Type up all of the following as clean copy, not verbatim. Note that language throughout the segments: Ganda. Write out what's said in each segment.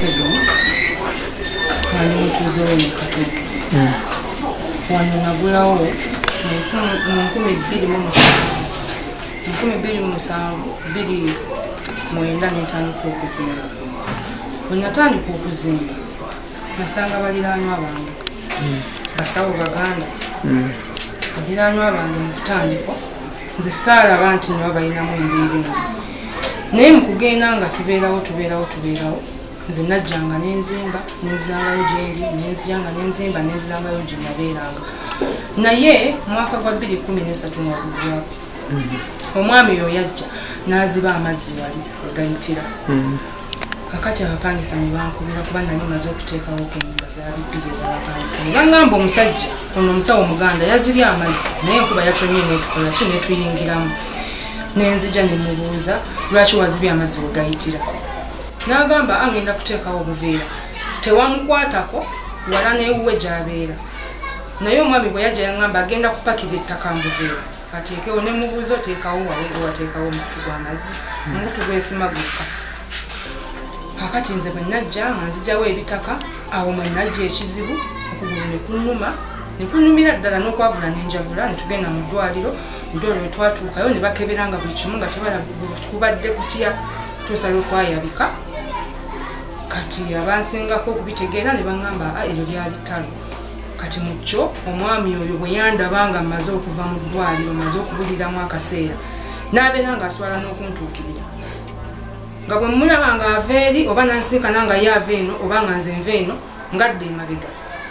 Kebbi wano mutuuzeewo ne Katoke wano nagulawo mu 2007 n'entandika okuzimba. Bwe natandika okuzimba nasanga baliraanwa bange basawo baganda baliraanwa bange mu kutandikwa nze saalaba nti nabo balinamu embeera embi naye mu kugenda nga tubeerawo nze najjanga nenzimba nenzirangayo gyendi nenziranga nenzimba nenzirangayo gye nabeeranga naye mwaka gwa 2013 ngagugwako omwami oyo yajja n'aziba amazzi wali wegayitira kakati abapangisa ne bankubira kuba nali maze okuteekawo ennyumba zaali bbiri ez'abapangisa ne bangamba omusajja ono omusawo omuganda yazibye amazzi naye enkuba yatonye netukola ki netuyingiramu nenzija ne mubuuza lwaki wazibye amazzi wegayitira n'agamba agenda kuteekawo obuveera tewamukwatako wala neewuwe gy'abeera naye omwami bwe yajja yaŋŋamba agenda kupakira ettaka mbuveera ateekewo ne mubuuza oteekawo wawe wateekawo omukutu gw'amazzi omukutu gwesima gukka kakati nze bwe najja nga nzijawo ebitaka awo mwe najja ekizibu okugulu ne kunnumira ddala n'okwavula n'enjavula ne tugenda mu ddwaliro lwe twatuukayo ne bakeberanga buli kimu nga kubadde kutya tuusala okwayabika kati abansingako okubitegeera ne baŋŋamba eryo lyali ttalo kati mu kyo omwami oyo bwe yandaba nga mmaze okuva mu ddwaliro maze okubuliramu akaseera n'abeera ng'aswala n'okuntuukirira nga bwe mulaba nga ava eri oba nansinkana nga ye ava eno oba nga nze nva eno ngadde emabega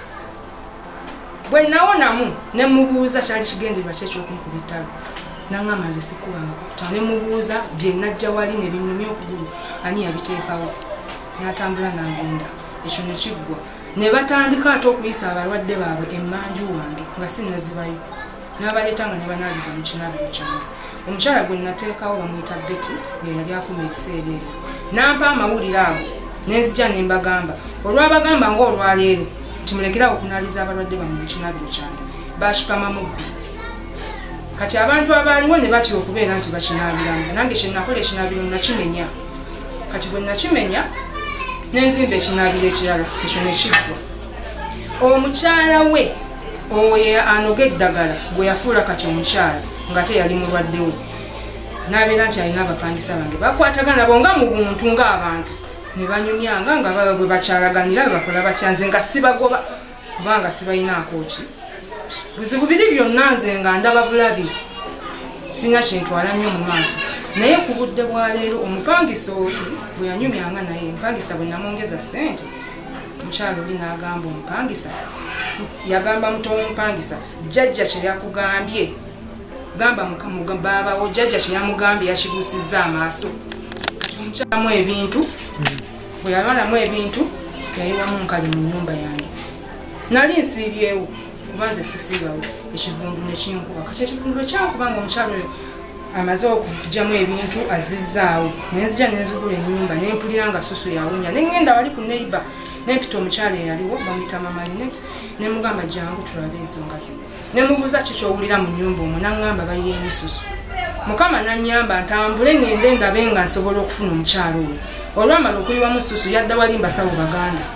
bwe nawonamu ne mubuuza kyali kigendererwa kye ekyokunkuba ettalo n'aŋŋamba nze sikubanga ne mubuuza bye najja wali ne binnumya okugulu ani yabiteekawo n'atambula n'agenda ekyo ne kiggwa ne batandika ate okuyisa abalwadde baabwe emmanju wange nga sinnazibayo n'abaleeta nga ne banaaliza mu kinaabiro kyange omukyala gwe nateekawo bamuyita Betty nga yali akuma ebiseera ebyo n'ampa amawulire ago nenzija ne mbagamba olwabagamba ng'olwaleero timulekerawo okunaaliza abalwadde bamwe mu kinaabiro kyange baakipama mubbi kati abantu abaaliwo ne batya okubeera nti bakinaabiramu nange kye nakola ekinaabiro nakimenya kati bwe nakimenya nenzimba ekinaabiro ekirala ekyo ne kiggwa omukyala we oyo anoga eddagala gwe yafuula kati omukyala nga te yali mulwaddewo n'abeera nti alina abapangisa bange bakwatagana bo nga mu buntu ng'abantu ne banyumyanga nga bwe bakyalaganira bakola batyanze nga sibagoba kubanga sibalinaako ki buzibu biri byonna nze nga ndaba bulabi sina kintwala nnyo mu maaso naye ku budde bwa leero omupangisa oli bwe yanyumyanga naye empangisa bwe namwongeza ssente omukyalo oli n'agamba omupangisa yagamba muto w'omupangisa jjajja kye yakugambye gamba baabawo jjajja kye yamugambye yakiguusizza amaaso kati omukyalamu ebintu bwe yamalamu ebintu yayiwamu nkali mu nnyumba yange nali nsiibyewo kuba nze sisiibawo ekivundu nekinkuba kati ekivundu ekyakubanga omukyalo oyo amaze okugyamu ebintu azizzaawo nenzija nenzigula ennyumba nempulira nga susu yawunya nengenda wali ku neiba nempita omukyala eyaliwo bamuyita Mama Linet nemugamba jangu tulabe ensonga zino nemubuuza kikyowulira mu nnyumba omwo naŋŋamba bayeemu susu mukama nannyamba ntambule ngende ndabe nga nsobola okufuna omukyala oyo olwamala okuyiwamu susu yadda wali mbasawo baganda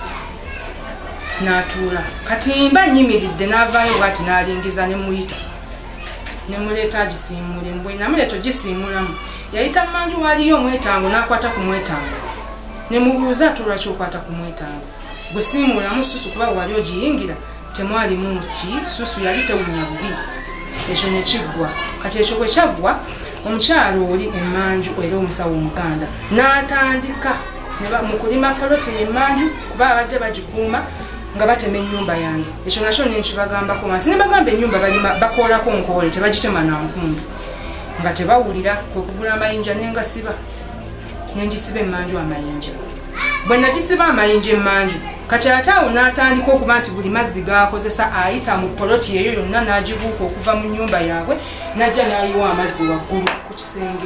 n'atuula kati mba nnyimiridde n'avaayo bwati n'alingiza nemuyita nemuleeta agisiimule mbwe namuleeta ogisiimulamu yayita mmanju waliyo omwetango n'akwata ku mwetango nemubuuza ate olwaki okwata ku mwetango bwe siimulamu susu kuba wali ogiyingira temwalimu ki susu yali tewunya bubi ekyo ne kiggwa kati ekyo bwe kyaggwa omukyalo oli emmanju era omusawo omuganda n'atandika mu kulima poloti emmanju kuba abadde bagikuuma nga batema ennyumba yange ekyo nakyo nenkibagambako wansi nebagamba ennyumba bakoolako nkoole tebagitema nankumbi nga tebawulira kwekugula amayinja nengasiba nengisiba emmanju amayinja bwe nagisiba amayinja emmanju kati ate awo n'atandika okuba nti buli mazzi gakozesa ayita mu poloti eyo yonna n'agibuuka okuva mu nnyumba yaabwe najja n'ayiwa amazzi waggulu ku kisenge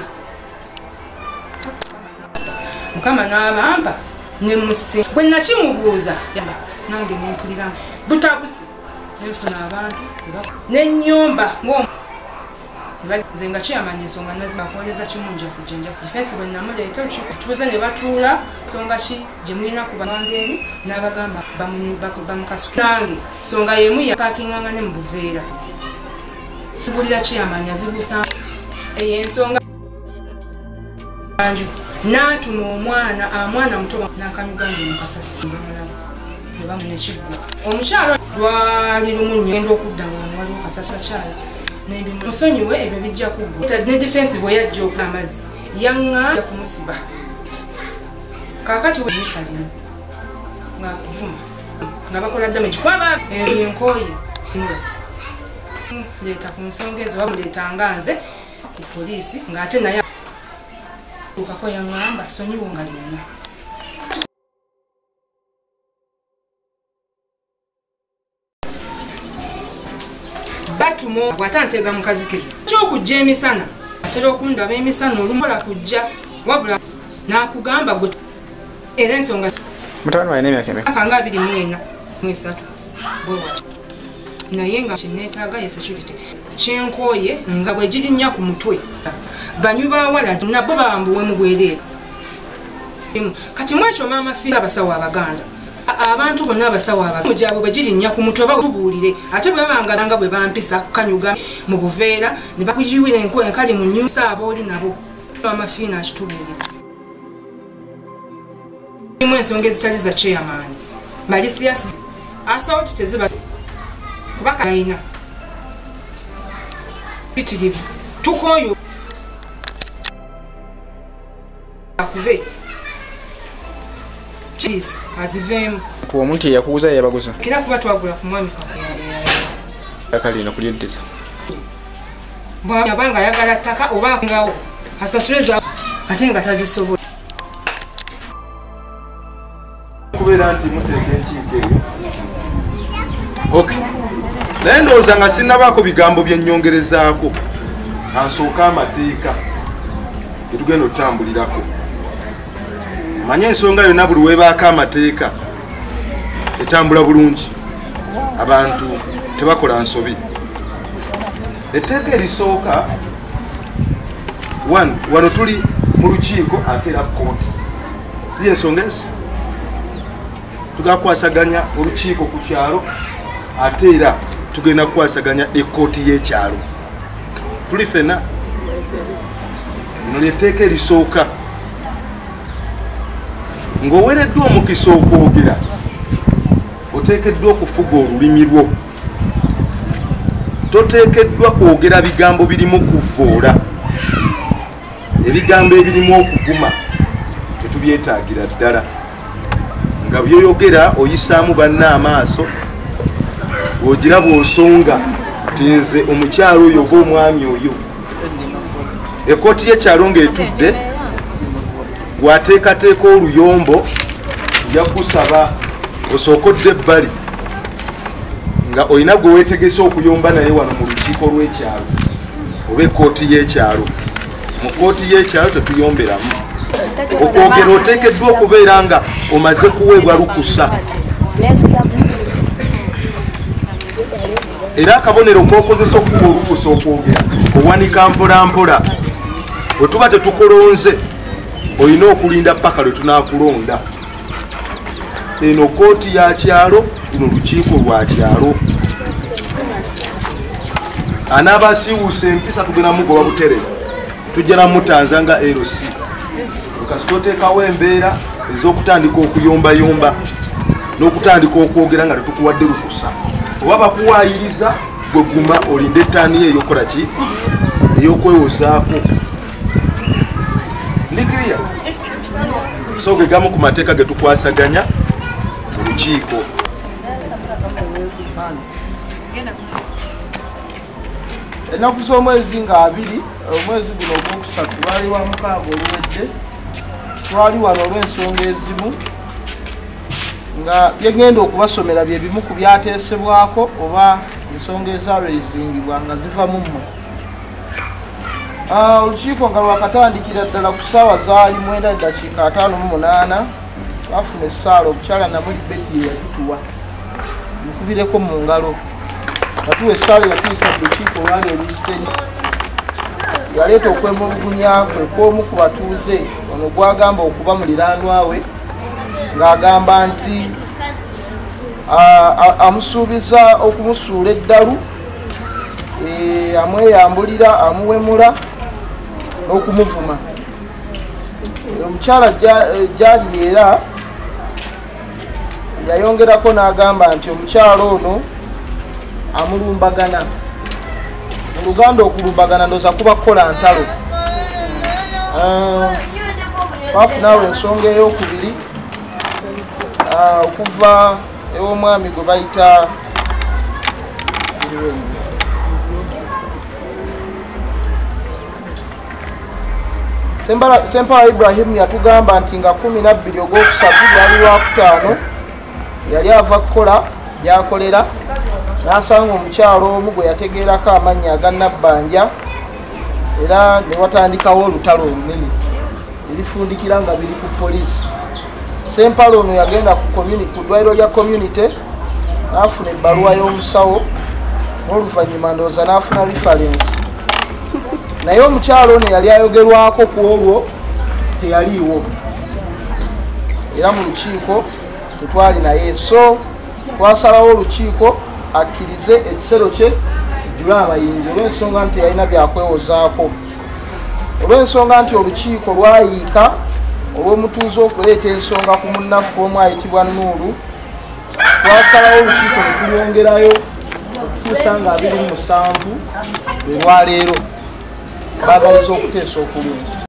mukama n'abamba nemusi bwe nakimubuuza nange nempulira butabusi nenfuna abantu n'ennyumba nze nga kyamanya ensonga nazibakoleza kimunja kujenja defense bwe namuleeta tubuze ne batuula nsonga ki gye mulina kubanga eri n'abagamba bamukasukirange nsonga yemu yakakingangane mu buveera tubulira kyamanya zibuusa eyo ensonga n'atuma omwana muto n'akanyuganga mukasasi bamulaba ne bamuna ekiggwa omukyalo lwali lumu ngenda okudda nga waliwo kasasi bakyala musonyiwe ebyo bijja kuggwa ne defense bwe yajja okula amazzi yaŋŋanja kumusiba kaakati wemusa lino ngaakuvuma nga bakola damage kwaba enkooye leeta ku nsonga ezo bamuleetanga nze ku poliisi ng'ate naye ukako yaŋŋamba sonyiwo nga lyonna batumo bw'atantega mukazikiza kyokujja emisana atera okundaba emisana olumola kujja wabula n'akugamba gwe era ensonga mutabani waye n'emyaka emeka nga 24 mwesatu bwewati naye nga kyeneetaaga ye security kyenkooye nga bwe girinnya ku mutwe banyu bawala nabo bambuwemu bwereere kati mwekyo maama fiira abasawo abaganda abantu bonna abasawo abaganda gyabwe bwe girinnya ku mutwe batubuulire ate bwe babangalanga bwe bampisa kukanyuga mu buveera ne bakuyiwira enkali mu nnyusa abooli nabo maama fiina akitubuulire mu ensonga ezitali za chairman malisias assault teziba kubaka ayina pitirivu tukoyo akube cheese azivemu ku omuntu yakuuza yabaguza kira kuba twagula ku mwami akalina kulyeddiza bwabanga ayagala ttaka oba ngawo asasuleza ate nga tazisobola kubeera nti muteeka enkiiko eyo okay naye ndowooza nga sinnabaako bigambo byennyongerezaako ansooka amateeka getugenda okutambulirako manye ensonga yonna buli weebaako amateeka etambula bulungi abantu tebakola nsobi etteeka erisooka wano tuli mu lukiiko ate era kooti tuli ensonga ezi tugakwasaganya olukiiko ku kyalo ate era tugenda kukwasaganya ekooti y'ekyalo tuli fena lino lyetteeka erisooka ng'oweereddwa omukisa okwogera oteekeddwa okufuga olulimi lwo toteekeddwa kwogera bigambo birimu okuvvoola ebigambo ebirimu okuvuma tetubyetaagira ddala nga byoyogera oyisaamu banna amaaso ogira bw'osonga ti nze omukyalo oyo oba omwami oyo ekooti y'ekyalo ng'etudde bw'ateekateeka oluyombo nja kusaba osookodde ebbali nga olina gwe weetegese okuyomba naye wano mu lukiiko lw'ekyalo oba ekooti y'ekyalo mu kooti y'ekyalo tetuyomberamu okwogera oteekeddwa okubeera nga omaze kuweebwa lukusa era akabonero k'okozesa okuba olukusa okwogera owanika mpola mpola bwe tuba tetukulonze olina okulinda paka lwe tunaakulonda eno kooti ya kyalo luno lukiiko lwa kyalo anaaba asiiwuusa empisa tugenda mugoba butere tujja namutanza nga LC kasi toteekawo embeera ez'okutandika okuyombayomba n'okutandika okwogera nga tetukuwadde lukusa oba bakuwaayiriza gwe guma olinde ettaani ye eyokola ki ey'okwewozaako ndikiriya so ge gamu ku mateeka ge tukwasaganya mu lukiiko ennaku z'omwezi nga 2 omwezi guno ogwokusatu lwali wa mukaaga oluwedde twali wano olw'ensonga ezimu nga byegenda okubasomera bye bimu ku byateesebwako oba ensonga ezalwezingibwa nga ziva mu mmwe olukiiko nga lwakatandikira ddala ku ssaawa zaali 9:58 twafuna essaala obukyala namuli bedi ye yatutuwa mukubireko mu ngalo nga tuwa essaala yatuyisa mu lukiiko olwali oluziteni yaleeta okwemulugunya kwe kw'omu ku batuuze ono gwagamba okuba muliraanwa we ng'agamba nti amusuubiza okumusuula eddalu, amweyambulira, amuwemula n'okumuvuma. Omukyala gyali era yayongerako n'agamba nti omukyala ono amulumbagana. Mu Luganda okulumbagana ndooza kuba kukola ntalo. Twafunawo ensonga ey'okubiri okuva ew'omwami gwe bayita Ssempawa Ibrahim yatugamba nti nga 12 ogwokusatu lyali lwakutaano yali ava kukola byakolera n'asanga omukyalo omu gwe yategeerako amannya aga Nabbanja era ne watandikawo olutalo olunene ebifundikira nga biri ku poliisi. Ssempala ono yagenda ku ddwaliro lya community n'afuna ebbaluwa y'omusawo n'oluvannyuma ndowooza n'afuna reference. Naye omukyalo ono yali ayogerwako ku olwo teyaliiwo era mu lukiiko tetwali naye, so twasalawo olukiiko akkirize ekisero kye jjule abayingi olw'ensonga nti yalina byakwewozaako, olw'ensonga nti olukiiko lwayiika olw'omutuuze okuleeta ensonga ku munnaffe omu ayitibwa Nuuru. Twasalawo olukiiko ne tulyongerayo okutuusa nga 27 lwe lwaleero baagaliza okuteesa okulungi.